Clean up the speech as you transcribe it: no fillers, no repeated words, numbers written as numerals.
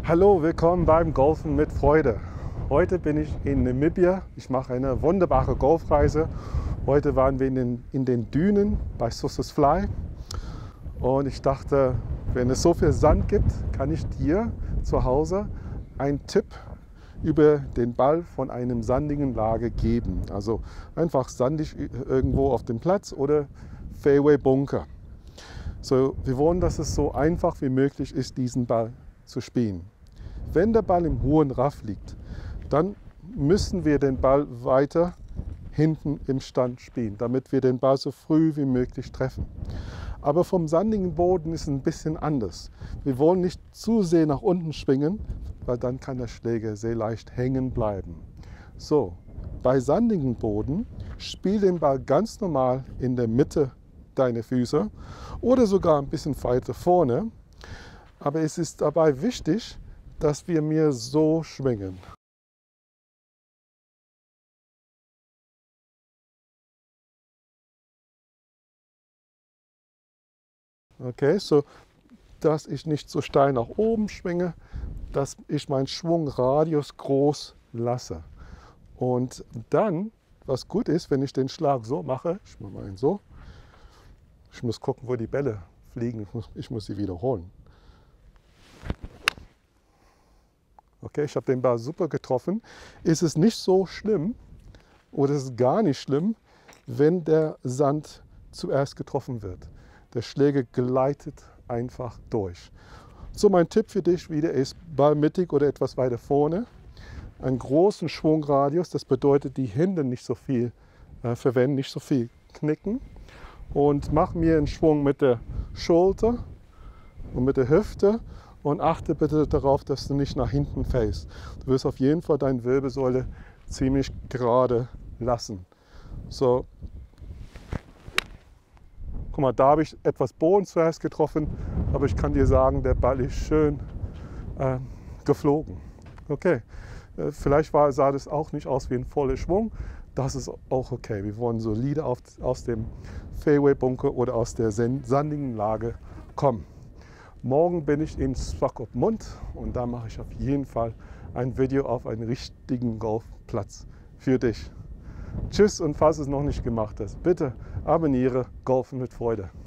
Hallo, willkommen beim Golfen mit Freude. Heute bin ich in Namibia. Ich mache eine wunderbare Golfreise. Heute waren wir in den Dünen bei Sossusvlei. Und ich dachte, wenn es so viel Sand gibt, kann ich dir zu Hause einen Tipp über den Ball von einem sandigen Lage geben. Also einfach sandig irgendwo auf dem Platz oder Fairway Bunker. So, wir wollen, dass es so einfach wie möglich ist, diesen Ball zu spielen. Wenn der Ball im hohen Raff liegt, dann müssen wir den Ball weiter hinten im Stand spielen, damit wir den Ball so früh wie möglich treffen. Aber vom sandigen Boden ist es ein bisschen anders. Wir wollen nicht zu sehr nach unten schwingen, weil dann kann der Schläger sehr leicht hängen bleiben. So, bei sandigem Boden spiel den Ball ganz normal in der Mitte deiner Füße oder sogar ein bisschen weiter vorne. Aber es ist dabei wichtig, dass wir mir so schwingen. Okay, so dass ich nicht so steil nach oben schwinge, dass ich meinen Schwungradius groß lasse. Und dann, was gut ist, wenn ich den Schlag so mache, ich mache mal ihn so, ich muss gucken, wo die Bälle fliegen, ich muss sie wiederholen. Okay, ich habe den Ball super getroffen. Ist es nicht so schlimm oder ist es gar nicht schlimm, wenn der Sand zuerst getroffen wird. Der Schläger gleitet einfach durch. So, mein Tipp für dich wieder ist, Ball mittig oder etwas weiter vorne. Einen großen Schwungradius, das bedeutet, die Hände nicht so viel verwenden, nicht so viel knicken. Und mach mir einen Schwung mit der Schulter und mit der Hüfte. Und achte bitte darauf, dass du nicht nach hinten fällst. Du wirst auf jeden Fall deine Wirbelsäule ziemlich gerade lassen. So. Guck mal, da habe ich etwas Boden zuerst getroffen, aber ich kann dir sagen, der Ball ist schön geflogen. Okay, vielleicht sah das auch nicht aus wie ein voller Schwung. Das ist auch okay. Wir wollen solide aus dem Fairway-Bunker oder aus der sandigen Lage kommen. Morgen bin ich in Swakopmund und da mache ich auf jeden Fall ein Video auf einen richtigen Golfplatz für dich. Tschüss und falls du es noch nicht gemacht hast, bitte abonniere Golfen mit Freude.